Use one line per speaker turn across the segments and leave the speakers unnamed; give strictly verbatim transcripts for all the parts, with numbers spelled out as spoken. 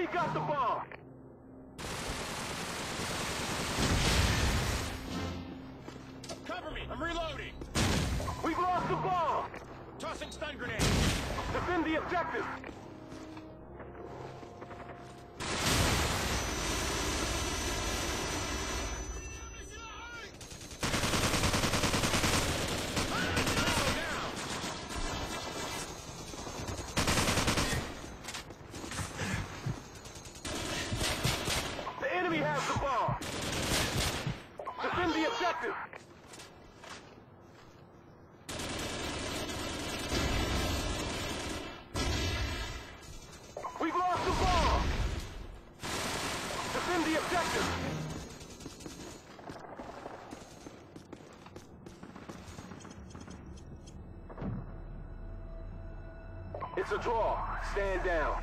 got the bomb!
Cover me! I'm reloading!
We've lost the bomb!
Tossing stun grenade!
Defend the objective! The enemy has the bomb! Defend the objective! We've lost the bomb! Defend the objective! It's a draw. Stand down.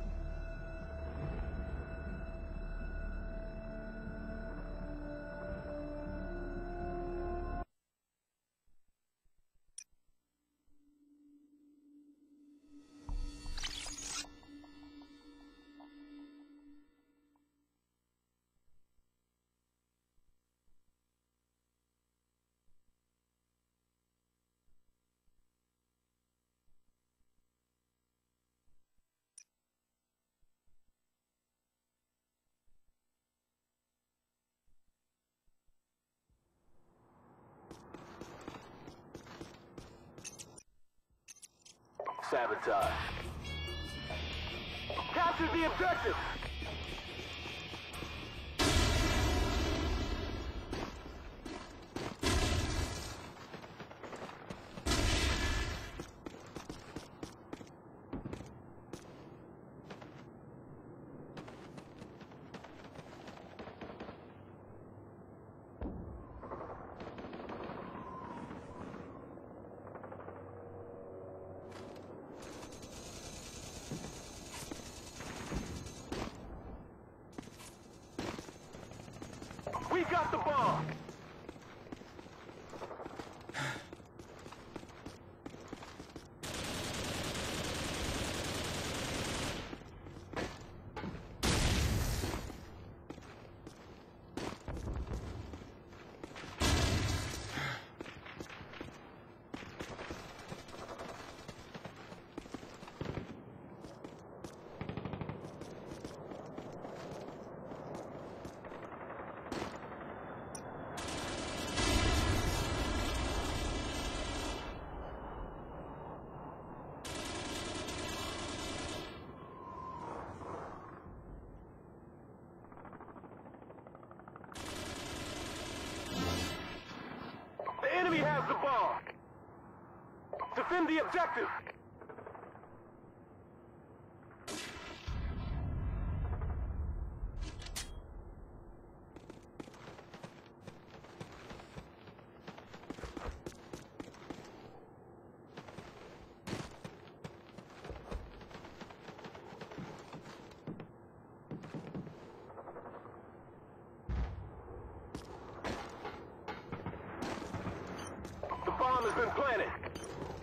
Sabotage. Capture the objective! We got the bomb! The enemy has the bomb! Defend the objective! The bomb has been planted!